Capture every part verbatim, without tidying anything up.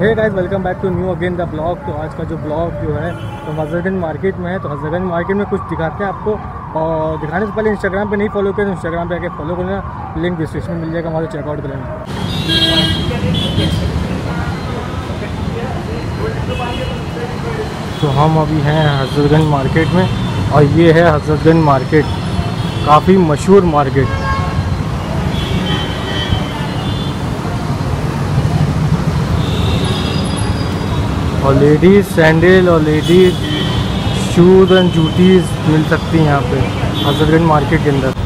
Hey guys, welcome back to new again the blog. तो आज का जो ब्लॉग जो है तो हजरतगंज मार्केट में है। तो हजरतगंज मार्केट में कुछ दिखाते हैं आपको, और दिखाने से पहले इंस्टाग्राम पे नहीं फॉलो किया तो इंस्टाग्राम पे आके फॉलो कर लेना, लिंक डिस्क्रिप्शन में मिल जाएगा, वहाँ से चेकआउट कर लेना। तो हम अभी हैं हजरतगंज मार्केट में, और ये है हजरतगंज मार्केट, काफ़ी मशहूर मार्केट। और लेडीज़ सैंडल और लेडीज़ शूज़ एंड जूतीज़ मिल सकती हैं यहाँ पे हजरतगंज मार्केट के अंदर।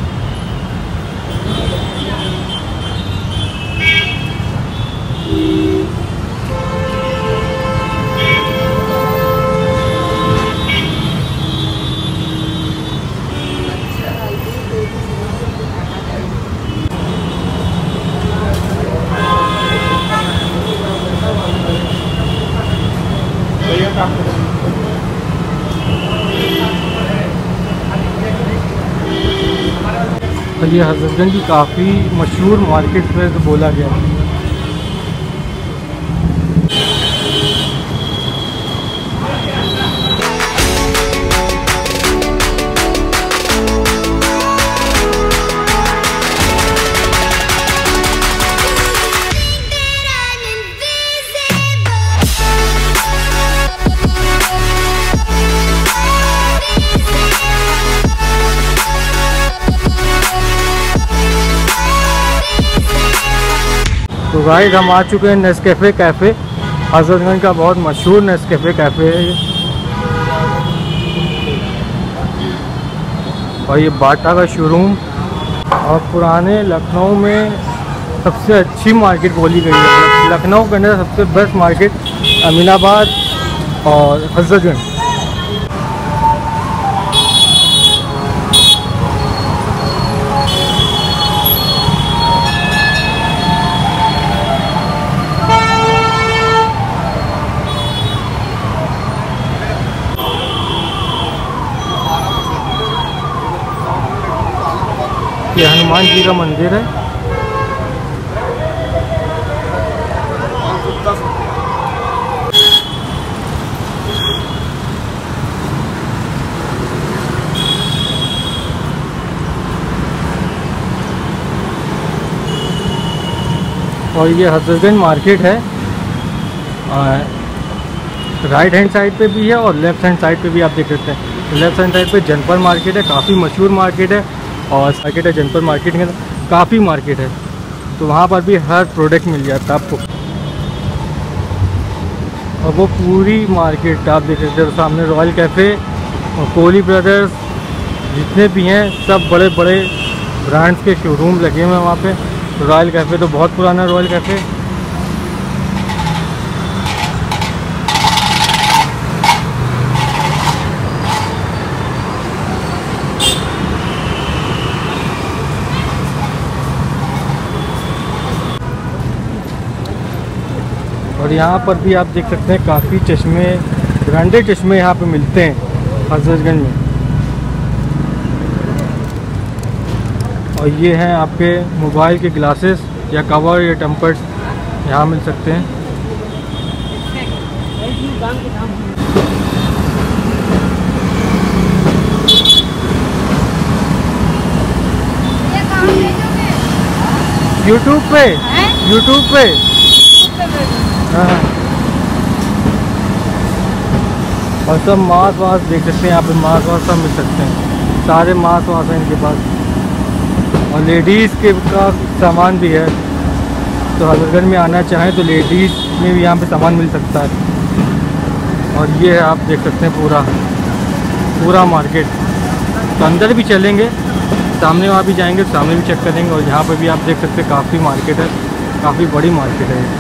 ये हजरतगंज की काफ़ी मशहूर मार्केट में तो बोला गया है। तो गाइस, हम आ चुके हैं नेस्कैफ़े कैफ़े। हजरतगंज का बहुत मशहूर नेस्कैफ़े कैफ़े है ये, और ये बाटा का शोरूम। और पुराने लखनऊ में सबसे अच्छी मार्केट बोली गई है। लखनऊ के अंदर सबसे बेस्ट मार्केट अमीनाबाद और हजरतगंज। ये हनुमान जी का मंदिर है। और ये हजरतगंज मार्केट है, राइट हैंड साइड पे भी है और लेफ्ट हैंड साइड पे भी आप देख सकते हैं। लेफ्ट हैंड साइड पे जनपद मार्केट है, काफ़ी मशहूर मार्केट है। और मार्केट है जनपद मार्केट में काफ़ी मार्केट है, तो वहाँ पर भी हर प्रोडक्ट मिल जाता है आपको। और वो पूरी मार्केट आप देख सकते हो। सामने रॉयल कैफ़े और कोहली ब्रदर्स जितने भी हैं सब बड़े बड़े ब्रांड्स के शोरूम लगे हुए हैं वहाँ पे। रॉयल कैफ़े तो बहुत पुराना रॉयल कैफ़े। और यहाँ पर भी आप देख सकते हैं काफ़ी चश्मे, ब्रांडेड चश्मे यहाँ पे मिलते हैं हजरतगंज में। और ये हैं आपके मोबाइल के ग्लासेस या कवर या टेम्पर्स यहाँ मिल सकते हैं। यूट्यूब पे यूट्यूब पे हाँ। और सब मांस वास देख सकते हैं यहाँ पे, मांस वास सब मिल सकते हैं, सारे मांस वास हैं इनके पास। और लेडीज़ के का सामान भी है, तो हजरतगंज में आना चाहें तो लेडीज़ में भी यहाँ पे सामान मिल सकता है। और ये है आप देख सकते हैं पूरा पूरा मार्केट। तो अंदर भी चलेंगे, सामने वहाँ भी जाएंगे, सामने भी चेक करेंगे। और यहाँ पे भी आप देख सकते हैं काफ़ी मार्केट है, काफ़ी बड़ी मार्केट है।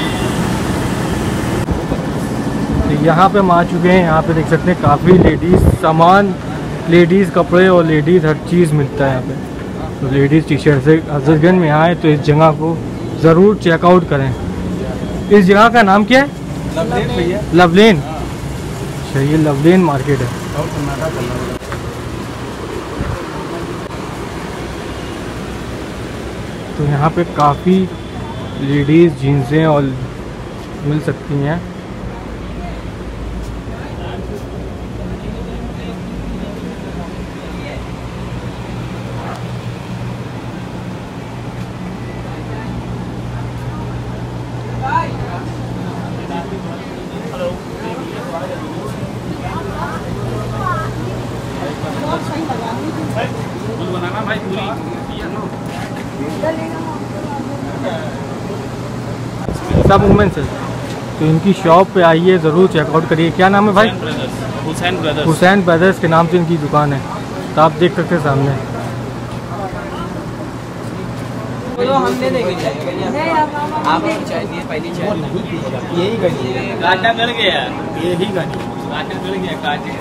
यहाँ पे हम आ चुके हैं, यहाँ पे देख सकते हैं काफ़ी लेडीज़ सामान, लेडीज़ कपड़े और लेडीज़ हर चीज़ मिलता है यहाँ पे। तो लेडीज़ टी शर्ट से हजरतगंज में आए तो इस जगह को ज़रूर चेकआउट करें। इस जगह का नाम क्या है? लवलेन भैया। लवलेन, अच्छा ये लवलेन मार्केट है। तो यहाँ पे काफ़ी लेडीज़ जीन्सें और मिल सकती हैं। सब वुमेन्स है, तो इनकी शॉप पे आइए, ज़रूर चेकआउट करिए। क्या नाम है भाई? हुसैन ब्रदर्स। हुसैन ब्रदर्स के नाम से इनकी दुकान है, तो आप देख सकते हैं सामने। हमने नहीं आपको चाय दिए, पहली चाय यही गली काटा गल गया, यही गली काटा गल गया, काटे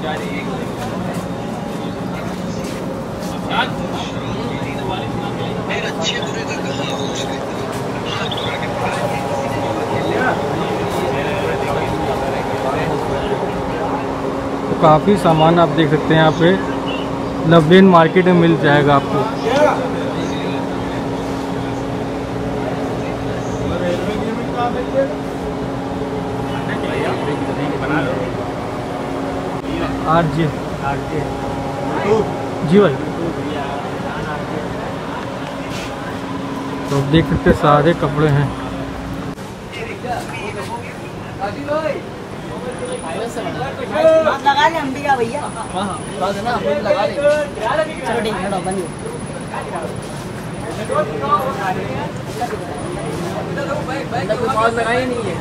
तो काफ़ी सामान आप देख सकते हैं यहाँ पे लवलेन मार्केट में मिल जाएगा आपको। आर जी जी भाई, तो देख सकते सारे कपड़े हैं। लगा ले अंबिका भैया। हाँ हाँ ना, हम लगा ले। चलो ठीक है, बन गया। लगाई नहीं है।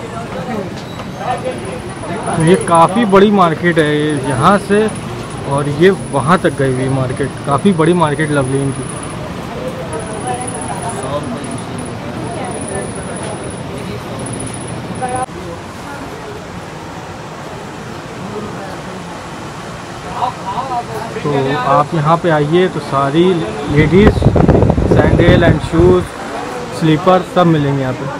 तो ये काफ़ी बड़ी मार्केट है, यहाँ से और ये वहाँ तक गई हुई मार्केट, काफ़ी बड़ी मार्केट लवलीन की। तो आप यहाँ पे आइए तो सारी ladies sandal and shoes, slipper सब मिलेंगे यहाँ पे।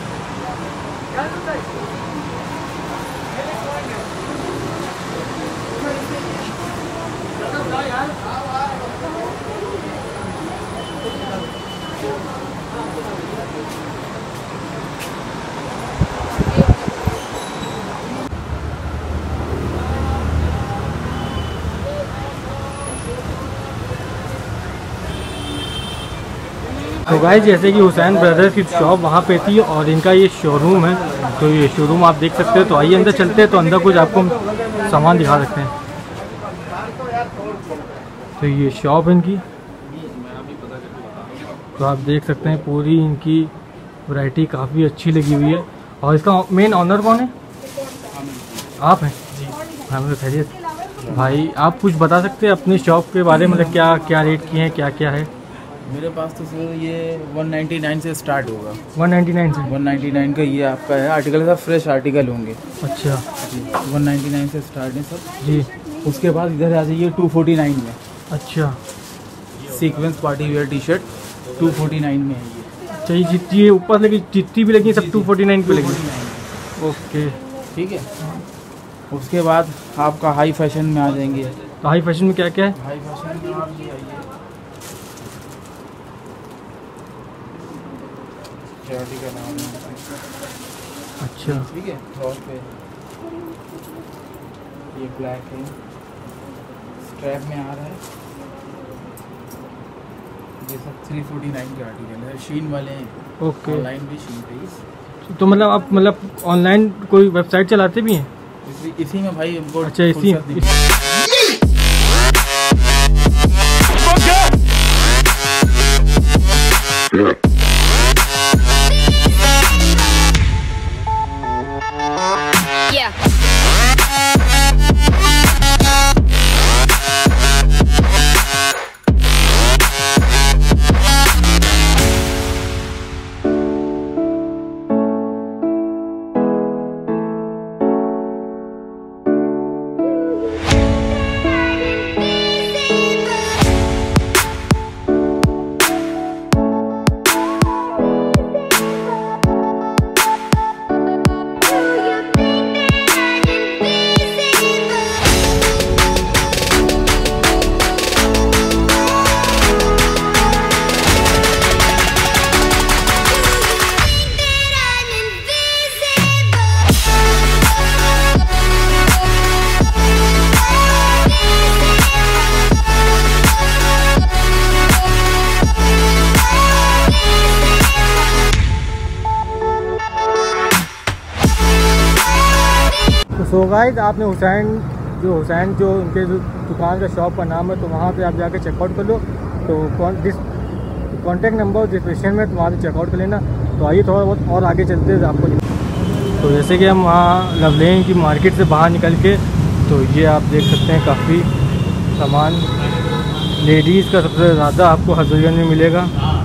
तो गाइस, जैसे कि हुसैन ब्रदर्स की शॉप वहाँ पे थी और इनका ये शोरूम है, तो ये शोरूम आप देख सकते हो। तो आइए अंदर चलते हैं, तो अंदर कुछ आपको सामान दिखा सकते हैं। तो ये शॉप इनकी, तो आप देख सकते हैं पूरी इनकी वैरायटी काफ़ी अच्छी लगी हुई है। और इसका मेन ऑनर कौन है? आप हैं जी? हाँ, मेरे खैरियत भाई, आप कुछ बता सकते हैं अपनी शॉप के बारे में, मतलब क्या क्या रेट की है, क्या क्या है? मेरे पास तो सर ये एक सौ निन्यानवे से स्टार्ट होगा। एक सौ निन्यानवे से? एक सौ निन्यानवे का ये आपका है, आर्टिकल सब फ्रेश आर्टिकल होंगे। अच्छा जी, एक सौ निन्यानवे से स्टार्ट है सब जी। उसके बाद इधर आ जाइए दो सौ उनचास में। अच्छा, sequence party wear T shirt दो सौ उनचास में है ये। अच्छा, ये जितनी ये ऊपर लगी जितनी भी लगी सब टू फोर्टी नाइन पे लगी। ओके, ठीक है। उसके बाद आपका हाई फैशन में आ जाएंगे। तो हाई फैशन में क्या क्या है? हाई फैशन में आप ये आइए, शर्टी का नाम है। अच्छा, ठीक है, टॉप पे ये ब्लैक है, स्ट्रैप में आ रहा है। ये सब तीन सौ उनचास के आर्टिकल है, शीन वाले हैं। ओके। ऑनलाइन भी शीन पे। तो मतलब आप मतलब ऑनलाइन कोई वेबसाइट चलाते भी हैं? इसी, इसी में भाई हमको। अच्छा, इसी गाइस आपने हुसैन जो हुसैन जो उनके जो दुकान का शॉप का नाम है, तो वहाँ पे आप जाके चेकआउट कर लो। तो कौन डिस कॉन्टैक्ट नंबर डिस्क्रिप्शन में, तो वहाँ से चेकआउट कर लेना। तो आइए थोड़ा बहुत और आगे चलते हैं आपको। तो जैसे कि हम वहाँ लवलेन की मार्केट से बाहर निकल के, तो ये आप देख सकते हैं काफ़ी सामान लेडीज़ का सबसे ज़्यादा आपको हजरतगंज में मिलेगा।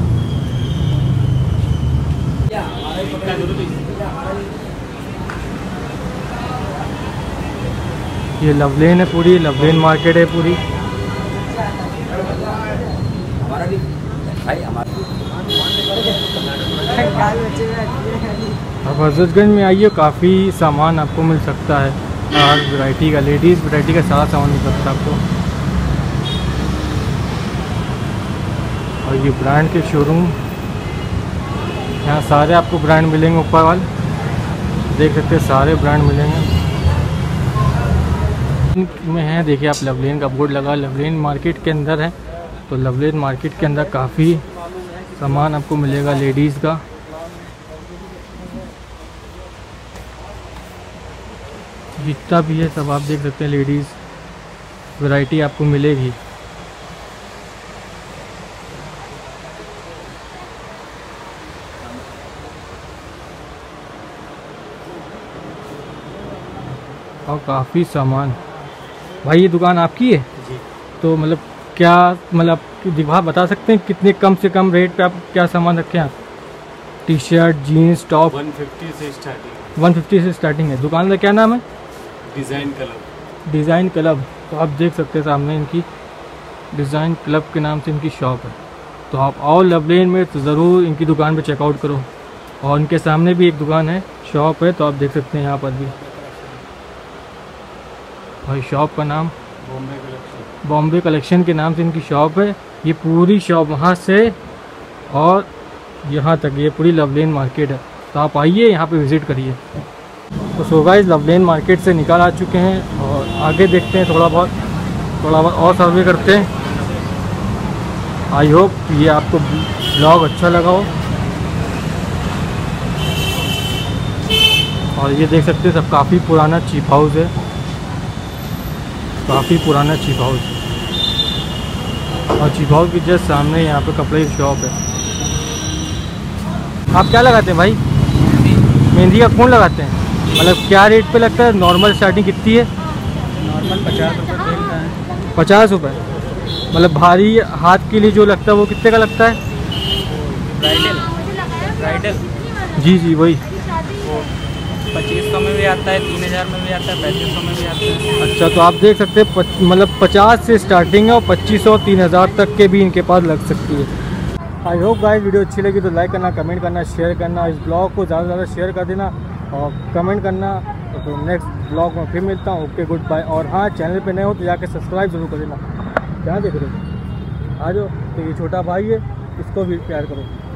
ये लवलेन है, पूरी लवलेन मार्केट है पूरी। अब हजरतगंज में आइए, काफ़ी सामान आपको मिल सकता है, हर वैरायटी का, लेडीज़ वैरायटी का सारा सामान मिल सकता है आपको। और ये ब्रांड के शोरूम, यहाँ सारे आपको ब्रांड मिलेंगे, ऊपर वाले देख सकते हैं सारे ब्रांड मिलेंगे में है। देखिए आप लवलेन का बोर्ड लगा, लवलेन मार्केट के अंदर है। तो लवलेन मार्केट के अंदर काफ़ी सामान आपको मिलेगा लेडीज़ का। जितना भी है सब आप देख सकते हैं, लेडीज़ वैरायटी आपको मिलेगी। और काफ़ी सामान। भाई ये दुकान आपकी है जी। तो मतलब क्या मतलब दिखा बता सकते हैं कितने कम से कम रेट पे आप क्या सामान रखे हैं आप? टी शर्ट, जीन्स, टॉप एक सौ पचास से स्टार्टिंग एक सौ पचास से स्टार्टिंग है। दुकान का क्या नाम है? Design club. Design club. तो आप देख सकते हैं सामने इनकी डिज़ाइन क्लब के नाम से इनकी शॉप है। तो आप आओ लवलेन में तो ज़रूर इनकी दुकान पे चेकआउट करो। और इनके सामने भी एक दुकान है, शॉप है, तो आप देख सकते हैं यहाँ पर भी। और शॉप का नाम बॉम्बे कलेक्शन। बॉम्बे कलेक्शन के नाम से इनकी शॉप है। ये पूरी शॉप वहाँ से और यहाँ तक ये पूरी लवलेन मार्केट है। तो आप आइए यहाँ पे विज़िट करिए। तो सो गाइस लवलेन मार्केट से निकल आ चुके हैं और आगे देखते हैं, थोड़ा बहुत थोड़ा बहुत और सर्वे करते हैं। आई होप ये आपको ब्लॉग अच्छा लगा हो। और ये देख सकते हैं सब काफ़ी पुराना चीप हाउस है, काफ़ी पुराना चीप हाउस। और चीप हाउस के जस्ट सामने यहाँ पे कपड़े की शॉप है। आप क्या लगाते हैं भाई? मेहंदी का कौन लगाते हैं? मतलब क्या रेट पे लगता है? नॉर्मल स्टार्टिंग कितनी है? नॉर्मल पचास रुपये तेल का है। पचास रुपये। मतलब भारी हाथ के लिए जो लगता है वो कितने का लगता है? ब्राइडल ब्राइडल जी जी वही। पच्चीस सौ में भी आता है, तीन हज़ार में भी आता है, पैंतीस सौ में भी आता है। अच्छा तो आप देख सकते हैं पच, मतलब पचास से स्टार्टिंग है और पच्चीस सौ तीन हज़ार तक के भी इनके पास लग सकती है। आई होप गाइस वीडियो अच्छी लगी तो लाइक करना, कमेंट करना, शेयर करना। इस ब्लॉग को ज़्यादा से ज़्यादा शेयर कर देना और कमेंट करना। तो नेक्स्ट ब्लॉग में फिर मिलता हूँ। Okay good bye. और हाँ चैनल पे नए हो तो जाके सब्सक्राइब जरूर कर देना। क्या देख रहे हो? आ जाओ। तो ये छोटा भाई है, इसको भी प्यार करो।